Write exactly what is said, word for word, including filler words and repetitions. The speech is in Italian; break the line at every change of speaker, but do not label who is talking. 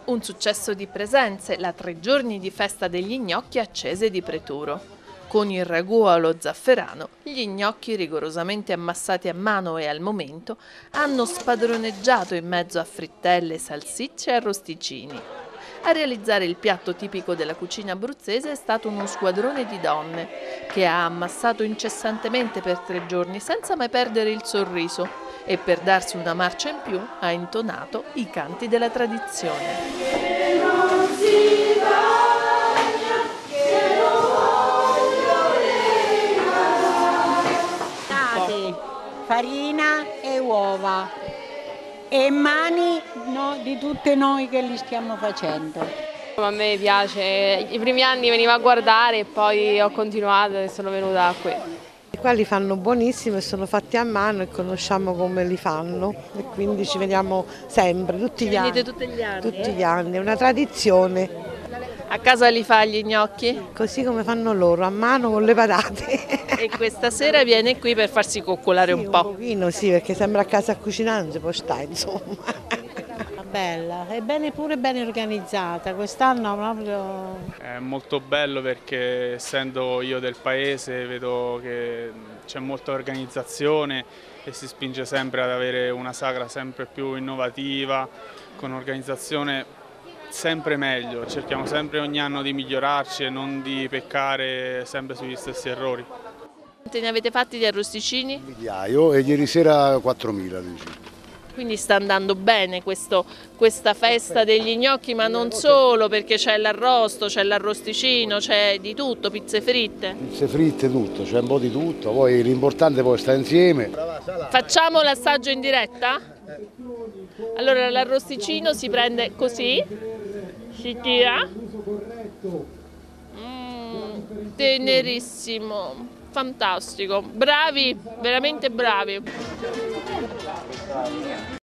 Un successo di presenze, la tre giorni di festa degli gnocchi a Cese di Preturo. Con il ragù allo zafferano, gli gnocchi rigorosamente ammassati a mano e al momento hanno spadroneggiato in mezzo a frittelle, salsicce e arrosticini. A realizzare il piatto tipico della cucina abruzzese è stato uno squadrone di donne che ha ammassato incessantemente per tre giorni senza mai perdere il sorriso e per darsi una marcia in più ha intonato i canti della tradizione.
Farina e uova e mani no, di tutte noi che li stiamo facendo.
A me piace, i primi anni venivo a guardare e poi ho continuato e sono venuta qui.
Qua li fanno buonissimi e sono fatti a mano e conosciamo come li fanno e quindi ci vediamo sempre, tutti gli anni.
tutti gli anni?
Tutti gli anni, è una tradizione.
A casa li fa gli gnocchi?
Così come fanno loro, a mano con le patate.
E questa sera viene qui per farsi coccolare
Sì,
un po'.
Un pochino sì, perché sembra a casa a cucinare, non si può stare insomma.
Bella, è bene pure ben organizzata, quest'anno proprio...
È molto bello perché essendo io del paese vedo che c'è molta organizzazione e si spinge sempre ad avere una sagra sempre più innovativa, con organizzazione sempre meglio, cerchiamo sempre ogni anno di migliorarci e non di peccare sempre sugli stessi errori.
Quanti ne avete fatti di arrosticini?
Migliaio e ieri sera quattromila.
Quindi sta andando bene questo, questa festa degli gnocchi, ma non solo, perché c'è l'arrosto, c'è l'arrosticino, c'è di tutto, pizze fritte.
Pizze fritte, tutto, c'è un po' di tutto, poi l'importante poi sta insieme.
Facciamo l'assaggio in diretta? Allora l'arrosticino si prende così, si tira, mm, tenerissimo, fantastico, bravi, veramente bravi.